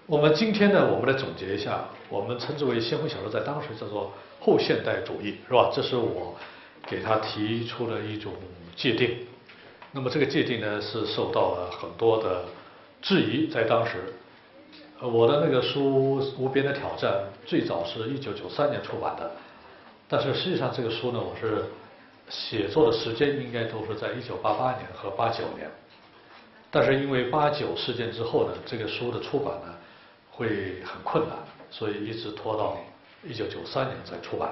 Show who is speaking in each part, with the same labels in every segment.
Speaker 1: 我们今天呢，我们来总结一下，我们称之为先锋小说，在当时叫做后现代主义，是吧？这是我给他提出了一种界定。那么这个界定呢，是受到了很多的质疑，在当时。我的那个书《无边的挑战》最早是1993年出版的，但是实际上这个书呢，我是写作的时间应该都是在1988年和89年。但是因为89事件之后呢，这个书的出版呢会很困难，所以一直拖到1993年才出版。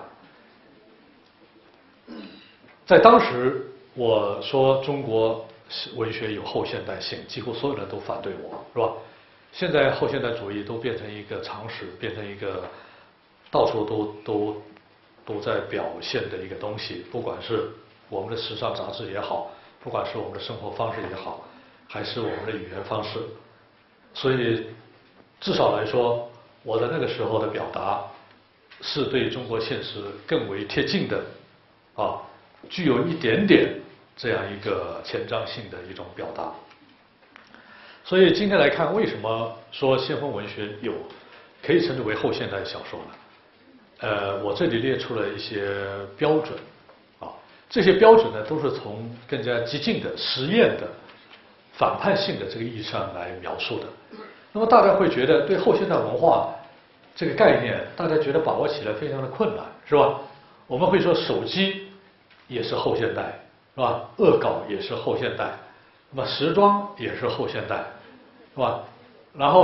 Speaker 1: 在当时我说中国文学有后现代性，几乎所有人都反对我，是吧？现在后现代主义都变成一个常识，变成一个到处都在表现的一个东西，不管是我们的时尚杂志也好，不管是我们的生活方式也好，还是我们的语言方式。所以至少来说，我在那个时候的表达是对中国现实更为贴近的，具有一点点这样一个前瞻性的一种表达。所以今天来看，为什么说先锋文学可以称之为后现代小说呢？我这里列出了一些标准，这些标准呢都是从更加激进的、实验的、反叛性的这个意义上来描述的。那么大家会觉得对后现代文化这个概念，大家觉得把握起来非常的困难，是吧？我们会说手机也是后现代，是吧？恶搞也是后现代，那么时装也是后现代，是吧？然后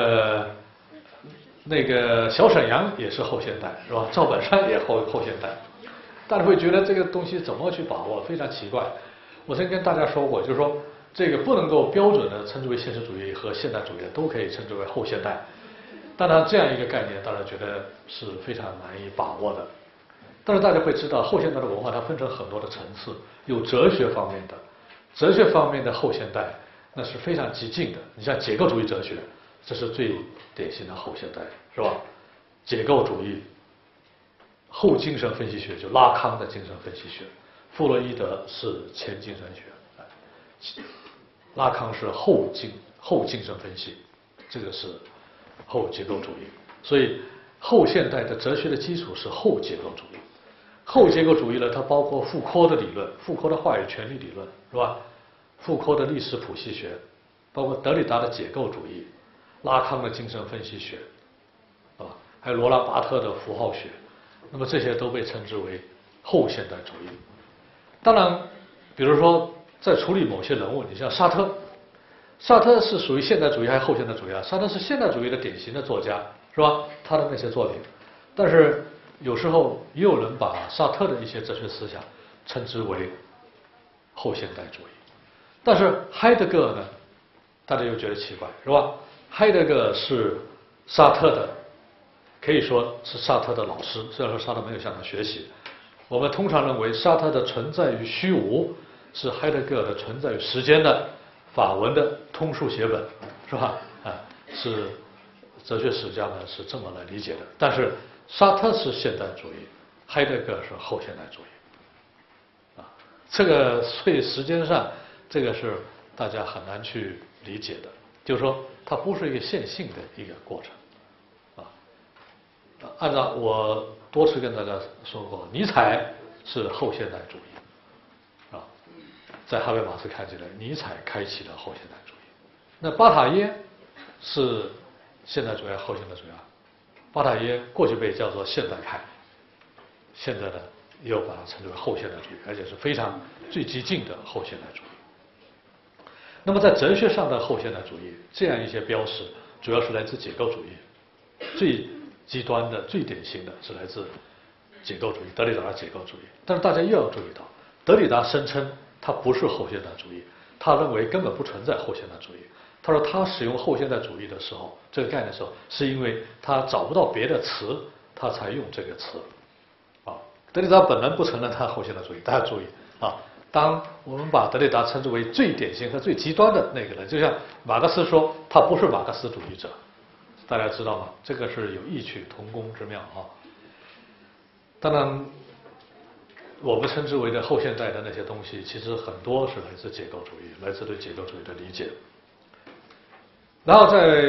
Speaker 1: 那个小沈阳也是后现代，是吧？赵本山也后现代，大家会觉得这个东西怎么去把握，非常奇怪。我曾经跟大家说过，就是说这个不能够标准的称之为现实主义和现代主义的都可以称之为后现代。当然，这样一个概念，大家觉得是非常难以把握的。但是大家会知道，后现代的文化它分成很多的层次，有哲学方面的，哲学方面的后现代那是非常激进的。你像结构主义哲学，这是最典型的后现代，是吧？结构主义、后精神分析学，就拉康的精神分析学，弗洛伊德是前精神学，拉康是后精神分析，这个是后结构主义。所以后现代的哲学的基础是后结构主义。后结构主义呢，它包括傅柯的理论，傅柯的话语权利理论，是吧？傅柯的历史谱系学，包括德里达的结构主义，拉康的精神分析学，还有罗兰巴特的符号学，那么这些都被称之为后现代主义。当然，比如说在处理某些人物，你像沙特，沙特是属于现代主义还是后现代主义啊？沙特是现代主义的典型的作家，是吧？他的那些作品，但是有时候也有人把沙特的一些哲学思想称之为后现代主义。但是海德格尔呢，大家又觉得奇怪，是吧？海德格尔是沙特的，可以说是沙特的老师，虽然说沙特没有向他学习。我们通常认为沙特的存在于虚无是海德格尔的存在于时间的法文的通俗写本，是吧？是哲学史家呢是这么来理解的。但是沙特是现代主义，海德格尔是后现代主义，这个所以时间上这个是大家很难去理解的，就是说它不是一个线性的一个过程，按照我多次跟大家说过，尼采是后现代主义，在哈贝马斯看起来，尼采开启了后现代主义。那巴塔耶是现代主义还是后现代主义啊？巴塔耶过去被叫做现代派，现在呢又把它称之为后现代主义，而且是非常最激进的后现代主义。那么在哲学上的后现代主义，这样一些标识，主要是来自结构主义，最极端的、最典型的是来自结构主义，德里达的结构主义。但是大家又要注意到，德里达声称他不是后现代主义，他认为根本不存在后现代主义。他说他使用后现代主义的时候，这个概念的时候，是因为他找不到别的词，他才用这个词。德里达本人不承认他后现代主义，大家注意当我们把德里达称之为最典型和最极端的那个人，就像马克思说他不是马克思主义者，大家知道吗？这个是有异曲同工之妙当然，我们称之为的后现代的那些东西，其实很多是来自结构主义，来自对结构主义的理解。然后在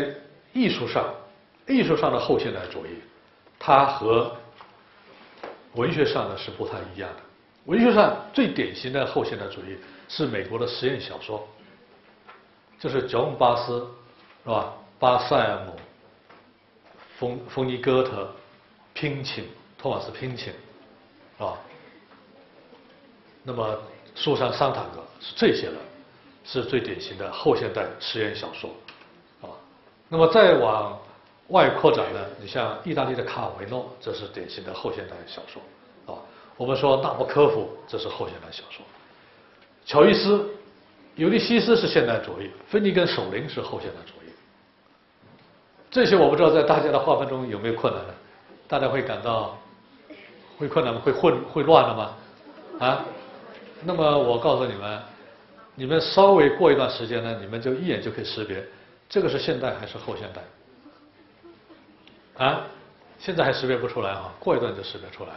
Speaker 1: 艺术上的后现代主义，它和文学上呢是不太一样的。文学上最典型的后现代主义是美国的实验小说，就是乔恩·巴斯，是吧？巴塞尔姆、冯尼哥特、托马斯·拼琴，是吧？那么苏珊·桑塔格是这些人，是最典型的后现代实验小说，啊。那么再往外扩展呢，你像意大利的卡尔维诺，这是典型的后现代小说，啊。我们说纳博科夫，这是后现代小说。乔伊斯、尤利西斯是现代主义，芬尼根·守灵是后现代主义。这些我不知道在大家的划分中有没有困难呢？大家会感到会困难吗？会乱了吗？啊？那么我告诉你们，你们稍微过一段时间呢，你们就一眼就可以识别，这个是现代还是后现代？啊？现在还识别不出来啊，过一段就识别出来了。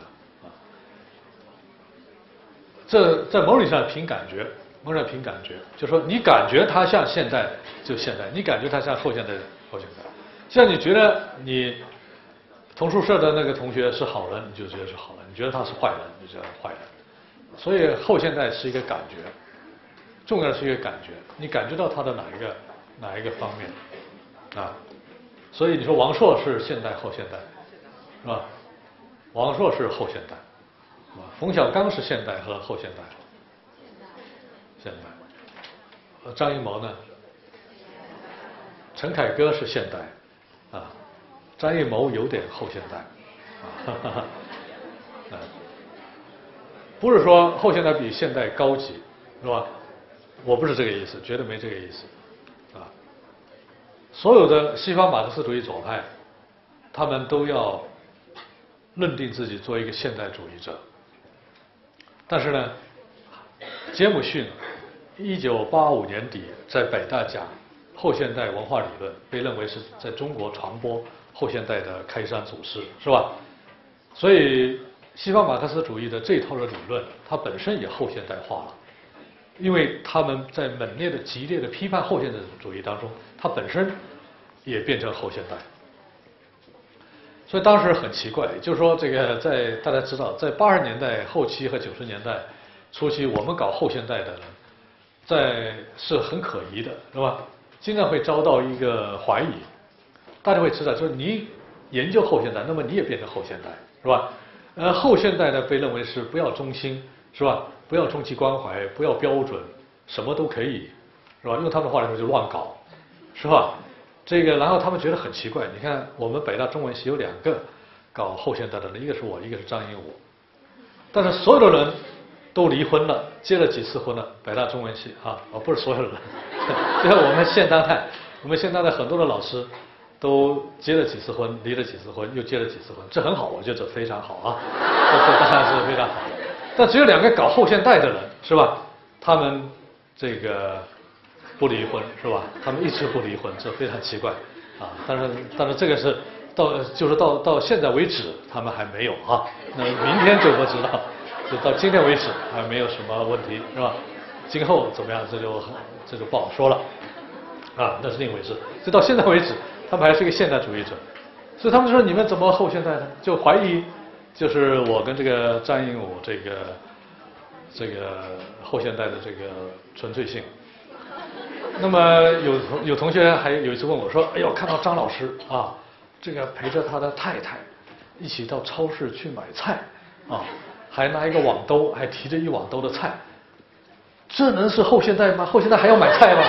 Speaker 1: 这在某种意义上凭感觉，就是说你感觉它像现代就现代，你感觉它像后现代后现代。像你觉得你同宿舍的那个同学是好人，你就觉得是好人；你觉得他是坏人，你就觉得是坏人。所以后现代是一个感觉，重要的是一个感觉，你感觉到它的哪一个方面啊？所以你说王朔是现代后现代，是吧？王朔是后现代。冯小刚是现代和后现代？现代。张艺谋呢？陈凯歌是现代，啊，张艺谋有点后现代，啊，不是说后现代比现代高级，是吧？我不是这个意思，绝对没这个意思，啊。所有的西方马克思主义左派，他们都要认定自己做一个现代主义者。但是呢，杰姆逊1985年底在北大讲后现代文化理论，被认为是在中国传播后现代的开山祖师，是吧？所以西方马克思主义的这套的理论，它本身也后现代化了，因为他们在猛烈的、激烈的批判后现代主义当中，它本身也变成后现代。所以当时很奇怪，就是说这个大家知道，在80年代后期和90年代初期，我们搞后现代的人，是很可疑的，是吧？经常会遭到一个怀疑。大家会知道，就是你研究后现代，那么你也变成后现代，是吧？后现代呢被认为是不要中心，是吧？不要终极关怀，不要标准，什么都可以，是吧？用他们的话来说就乱搞，是吧？然后他们觉得很奇怪，你看我们北大中文系有2个搞后现代的人，一个是我，一个是张英武，但是所有的人都离婚了，结了几次婚了，北大中文系啊，不是所有的人，就像我们现当代很多的老师都结了几次婚，离了几次婚，又结了几次婚，这很好，我觉得这非常好啊，这当然是非常好。但只有2个搞后现代的人，是吧？他们这个不离婚，是吧？他们一直不离婚，这非常奇怪啊。但是这个是到现在为止，他们还没有啊。那明天就不知道，就到今天为止还没有什么问题，是吧？今后怎么样，这就不好说了啊，那是另一回事。就到现在为止，他们还是一个现代主义者，所以他们说你们怎么后现代呢？就怀疑，就是我跟这个张英武这个后现代的这个纯粹性。那么有同学还有一次问我说：“哎呦，看到张老师啊，这个陪着他的太太一起到超市去买菜啊，还拿一个网兜，还提着一网兜的菜，这能是后现代吗？后现代还要买菜吗？”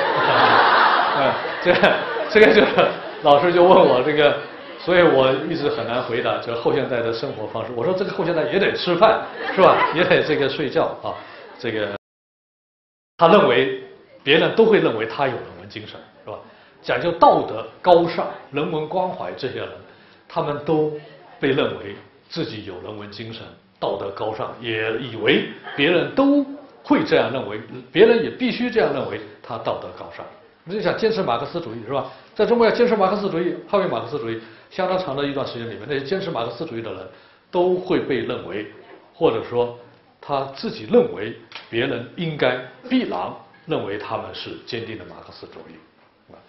Speaker 1: 这个就是老师就问我这个，所以我一直很难回答，就是后现代的生活方式。我说这个后现代也得吃饭，是吧？也得这个睡觉啊，这个他认为。别人都会认为他有人文精神，是吧？讲究道德高尚、人文关怀，这些人，他们都被认为自己有人文精神、道德高尚，也以为别人都会这样认为，别人也必须这样认为他道德高尚。我们就想坚持马克思主义，是吧？在中国要坚持马克思主义、捍卫马克思主义，相当长的一段时间里面，那些坚持马克思主义的人都会被认为，或者说他自己认为别人应该必然。认为他们是坚定的马克思主义，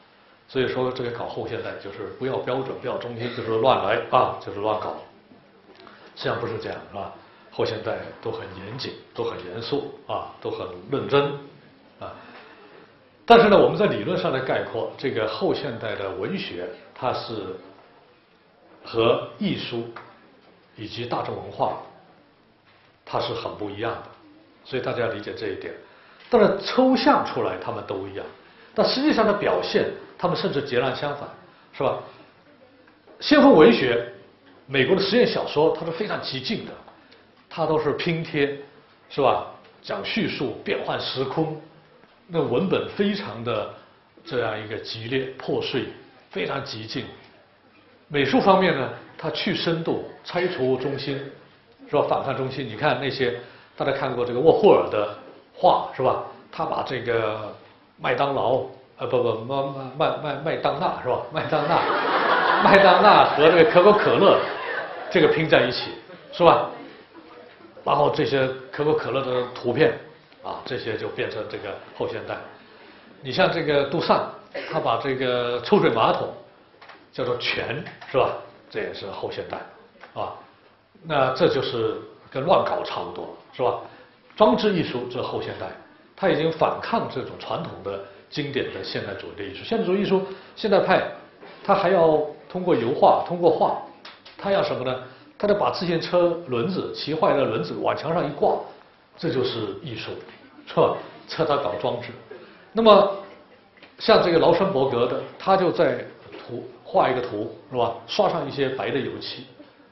Speaker 1: 所以说这个搞后现代就是不要标准，不要中心，就是乱来啊，就是乱搞。实际上不是这样，是吧？后现代都很严谨，都很严肃啊，都很认真啊。但是呢，我们在理论上的概括，这个后现代的文学，它是和艺术以及大众文化，它是很不一样的。所以大家要理解这一点。当然，抽象出来他们都一样，但实际上的表现，他们甚至截然相反，是吧？先锋文学，美国的实验小说，它是非常激进的，它都是拼贴，是吧？讲叙述，变换时空，那文本非常的这样一个激烈、破碎，非常激进。美术方面呢，它去深度，拆除中心，是吧？反叛中心。你看那些大家看过这个沃霍尔的画，是吧？他把这个麦当劳，麦当娜是吧？麦当娜和这个可口可乐这个拼在一起，是吧？然后这些可口可乐的图片啊，这些就变成这个后现代。你像这个杜尚，他把这个抽水马桶叫做泉，是吧？这也是后现代，啊，那这就是跟乱搞差不多，是吧？装置艺术这后现代，它已经反抗这种传统的经典的现代主义的艺术。现代主义艺术，现代派，它还要通过油画，通过画，它要什么呢？它得把自行车轮子骑坏的轮子往墙上一挂，这就是艺术，是吧？这他搞装置。那么像这个劳森伯格的，他就在画一个图，是吧？刷上一些白的油漆，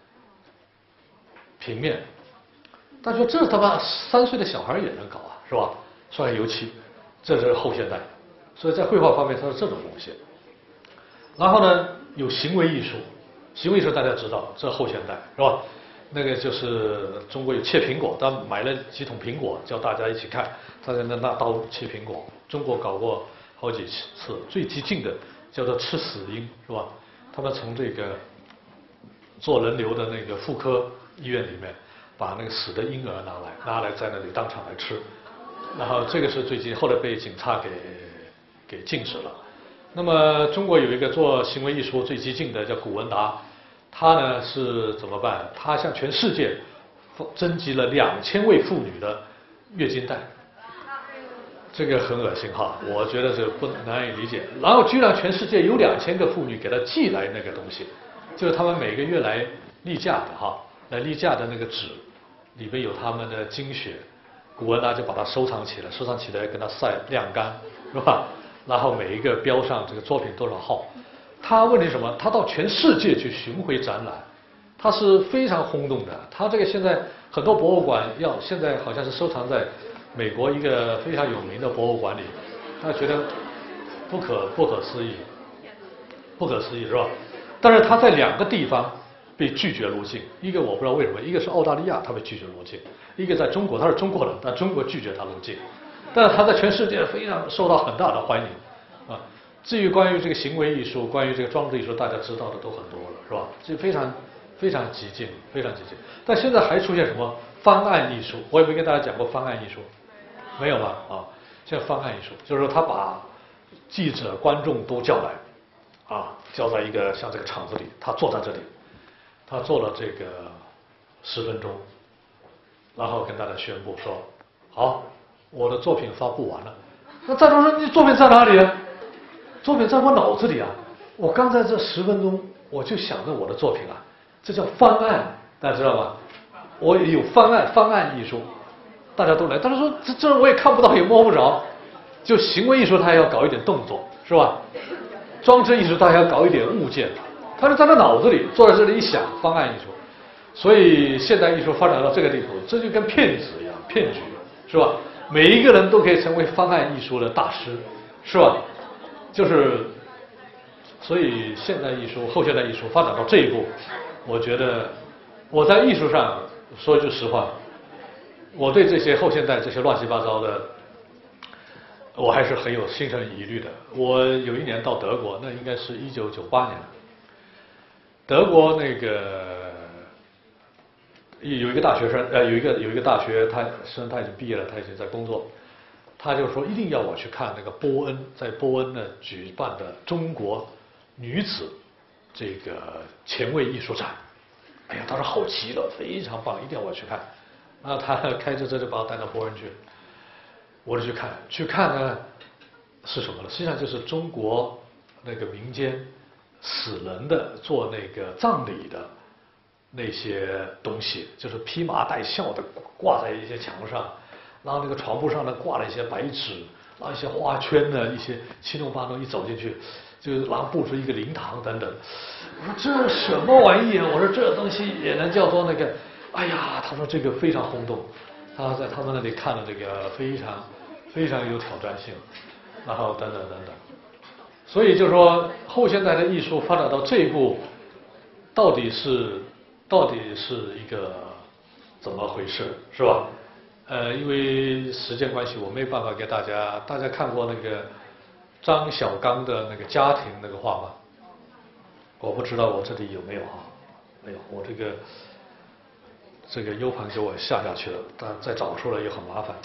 Speaker 1: 平面。大家说这他妈3岁的小孩也能搞啊，是吧？刷上油漆，这是后现代。所以在绘画方面，它是这种东西。然后呢，有行为艺术。行为艺术大家知道，这后现代是吧？那个就是中国有切苹果，他买了几桶苹果，叫大家一起看，大家拿刀切苹果。中国搞过好几次，最激进的叫做吃死婴，是吧？他们从这个做人流的那个妇科医院里面，把那个死的婴儿拿来在那里当场来吃，然后这个是最近后来被警察给禁止了。那么中国有一个做行为艺术最激进的叫古文达，他呢是怎么办？他向全世界征集了2000位妇女的月经带，这个很恶心哈，我觉得这不难以理解。然后居然全世界有2000个妇女给他寄来那个东西，就是他们每个月来例假的哈，来例假的那个纸里边有他们的经血，古文达就把它收藏起来跟它晾干，是吧？然后每一个标上这个作品多少号。他问题是什么？他到全世界去巡回展览，他是非常轰动的。他这个现在很多博物馆现在好像是收藏在美国一个非常有名的博物馆里，他觉得不可思议是吧？但是他在2个地方被拒绝入境，一个我不知道为什么，一个是澳大利亚他被拒绝入境，一个在中国，他是中国人，但中国拒绝他入境。但是他在全世界非常受到很大的欢迎啊。至于关于这个行为艺术，关于这个装置艺术，大家知道的都很多了，是吧？这非常激进，非常激进。但现在还出现什么方案艺术？我也没跟大家讲过方案艺术，没有吧？啊，现在方案艺术就是说他把记者、观众都叫来，啊，叫在一个像这个场子里，他坐在这里，他做了这个10分钟，然后跟大家宣布说，好。我的作品发布完了，那赞助说你作品在哪里啊？作品在我脑子里啊！我刚才这10分钟我就想着我的作品啊，这叫方案，大家知道吗？我有方案艺术，大家都来，但是说这我也看不到也摸不着，就行为艺术他要搞一点动作，是吧？装置艺术他要搞一点物件，他就在他脑子里坐在这里一想方案艺术，所以现代艺术发展到这个地步，这就跟骗子一样，骗局，是吧？每一个人都可以成为方案艺术的大师，是吧？就是，所以现代艺术、后现代艺术发展到这一步，我觉得我在艺术上说一句实话，我对这些后现代这些乱七八糟的，我还是很有心生疑虑的。我有一年到德国，那应该是1998年，德国那个。有一个大学生，有一个大学，他已经毕业了，他已经在工作。 他就说一定要我去看那个波恩，在波恩呢举办的中国女子这个前卫艺术展。哎呀，他说好极了，非常棒，一定要我去看。然后他开着车就把我带到波恩去，我就去看。去看呢是什么呢？实际上就是中国那个民间死人的做那个葬礼的那些东西，就是披麻戴孝的挂在一些墙上，然后那个床铺上呢挂了一些白纸，然后一些花圈呢，一些七弄八弄，一走进去就然后布置一个灵堂等等。我说这什么玩意啊？我说这东西也能叫做那个？哎呀，他说这个非常轰动，他在他们那里看了这个非常有挑战性，然后等等等等。所以就说后现代的艺术发展到这一步，到底是一个怎么回事，是吧？因为时间关系，我没办法给大家看过那个张小刚的那个家庭那个画吗？我不知道我这里有没有啊？没有，我这个 U 盘给我下去了，但再找出来也很麻烦。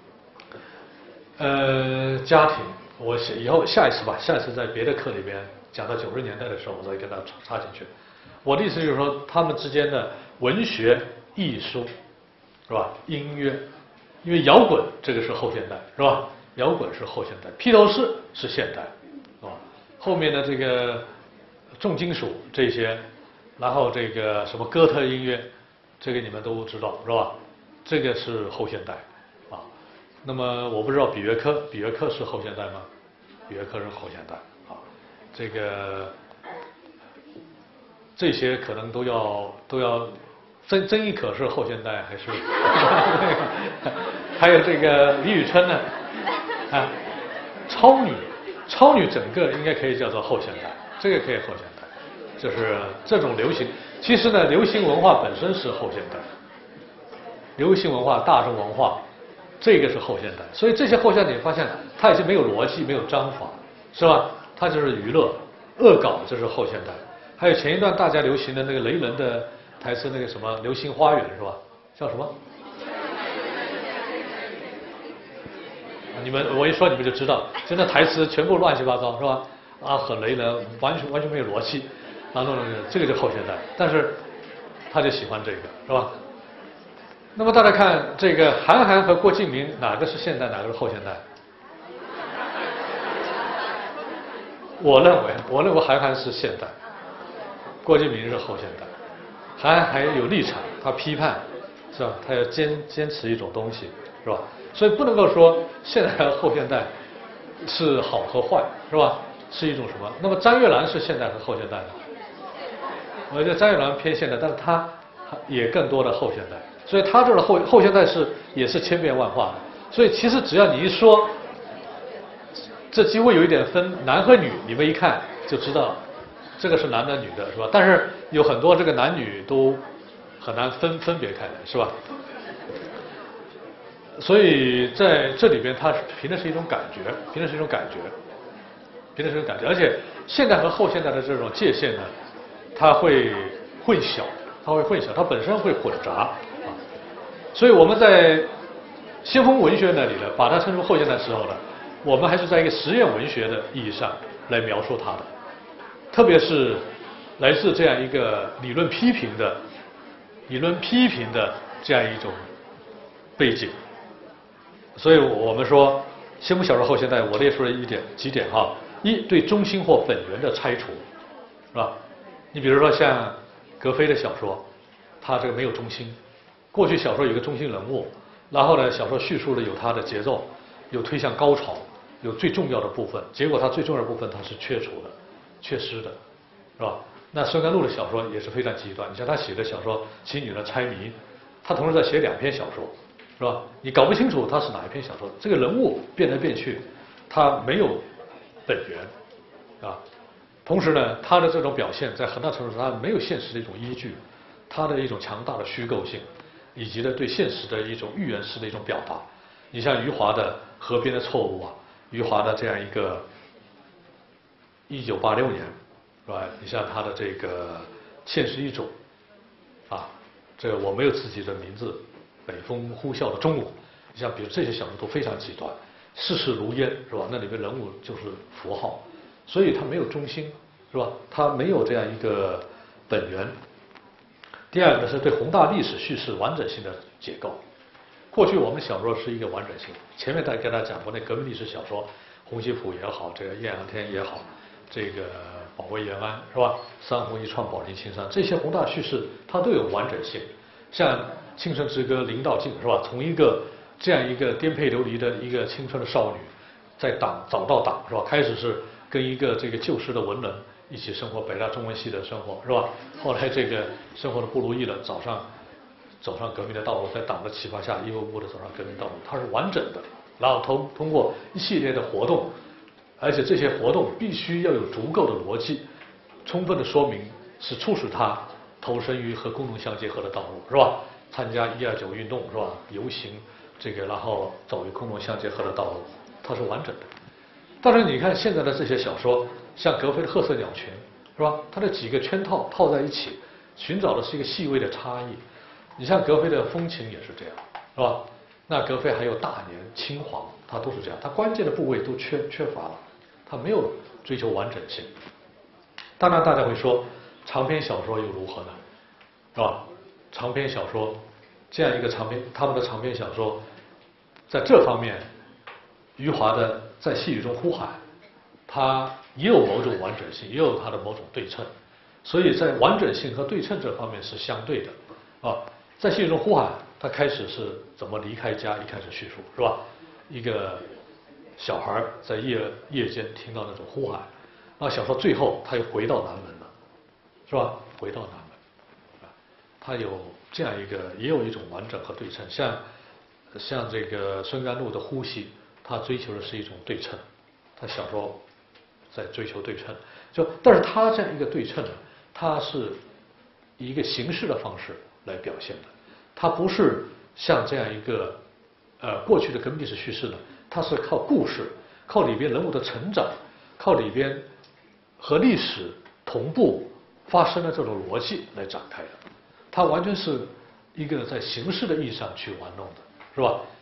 Speaker 1: 家庭，我以后下一次在别的课里边讲到90年代的时候，我再跟他插进去。我的意思就是说，他们之间的文学、艺术，是吧？音乐，因为摇滚这个是后现代，是吧？摇滚是后现代，披头士是现代，是吧？后面的这个重金属这些，然后这个什么哥特音乐，这个你们都知道，是吧？这个是后现代，啊。那么我不知道比约克是后现代吗？比约克是后现代，啊。这些可能都要曾轶可是后现代还是还有这个李宇春呢啊，超女整个应该可以叫做后现代，这个可以后现代，就是这种流行。其实呢，流行文化本身是后现代，流行文化、大众文化，这个是后现代。所以这些后现代，你发现它已经没有逻辑、没有章法，是吧？它就是娱乐、恶搞，这是后现代。还有前一段大家流行的那个雷人的台词，那个什么《流星花园》是吧？叫什么？我一说你们就知道，就那台词全部乱七八糟是吧？啊，很雷人，完全没有逻辑，然后这个就后现代，但是他就喜欢这个是吧？那么大家看这个韩寒和郭敬明哪个是现代，哪个是后现代？我认为韩寒是现代。郭敬明是后现代，韩寒还有立场，他批判，是吧？他要坚持一种东西，是吧？所以不能够说现代和后现代是好和坏，是吧？是一种什么？那么张悦兰是现代和后现代的？我觉得张悦兰偏现代，但是他也更多的后现代，所以他这个后现代也是千变万化的。所以其实只要你一说，这几乎有一点分男和女，你们一看就知道。这个是男的女的，是吧？但是有很多这个男女都很难分别开来，是吧？所以在这里边，它凭的是一种感觉，而且现代和后现代的这种界限呢，它会混淆，它本身会混杂啊。所以我们在先锋文学那里呢，把它称作后现代的时候呢，我们还是在一个实验文学的意义上来描述它的。特别是来自这样一个理论批评的这样一种背景，所以我们说先锋小说后现代，我列出了几点哈：一，对中心或本源的拆除，是吧？你比如说像格非的小说，它这个没有中心。过去小说有一个中心人物，然后呢，小说叙述的有它的节奏，有推向高潮，有最重要的部分，结果它最重要的部分它是缺失的，是吧？那孙甘露的小说也是非常极端。你像他写的小说《妻女的猜谜》，他同时在写2篇小说，是吧？你搞不清楚他是哪一篇小说，这个人物变来变去，他没有本源，啊。同时呢，他的这种表现在很大程度上他没有现实的一种依据，他的一种强大的虚构性，以及呢对现实的一种寓言式的一种表达。你像余华的《河边的错误》啊，余华的这样一个1986年，是吧？你像他的这个《现实一种》，啊，这个我没有自己的名字，北风呼啸的中午，你像比如这些小说都非常极端。 世事如烟，是吧？那里面人物就是符号，所以它没有中心，是吧？它没有这样一个本源。第二个是对宏大历史叙事完整性的解构。过去我们小说是一个完整性，前面跟大家讲过，那革命历史小说，洪熙甫也好，这个艳阳天也好，这个保卫延安是吧？三红一创宝林青山，这些宏大叙事它都有完整性。像《青春之歌》林道静是吧？从一个这样一个颠沛流离的一个青春的少女，在找到党是吧？开始是跟一个这个旧时的文人一起生活，北大中文系的生活是吧？后来这个生活的不如意了，走上革命的道路，在党的启发下，一步步的走上革命道路，它是完整的。然后通过一系列的活动，而且这些活动必须要有足够的逻辑，充分的说明是促使他投身于和公众相结合的道路，是吧？参加129运动是吧？游行这个，然后走与公众相结合的道路，它是完整的。但是你看现在的这些小说，像格非的《褐色鸟群》，是吧？它的几个圈套在一起，寻找的是一个细微的差异。你像格非的《风情》也是这样，是吧？那格非还有《大年》《青黄》，它都是这样，它关键的部位都缺乏了，它没有追求完整性。当然，大家会说，长篇小说又如何呢？是吧？长篇小说这样一个他们的长篇小说，在这方面，余华的在细雨中呼喊，它也有某种完整性，也有它的某种对称，所以在完整性和对称这方面是相对的啊。在细雨中呼喊，他开始是怎么离开家，一开始叙述是吧？一个小孩在夜间听到那种呼喊，那小说最后他又回到南门了，是吧？回到南门，他有这样一个，也有一种完整和对称。像这个孙甘露的呼吸，他追求的是一种对称，他小说在追求对称，但是他这样一个对称呢，它是以一个形式的方式来表现的，它不是像这样一个过去的革命历史叙事呢，它是靠故事，靠里边人物的成长，靠里边和历史同步发生的这种逻辑来展开的，它完全是一个在形式的意义上去玩弄的，是吧？